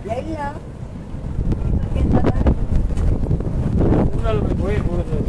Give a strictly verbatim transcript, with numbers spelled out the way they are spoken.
Ya, ya. ¿Quién sabe? Una lo que puede, por eso.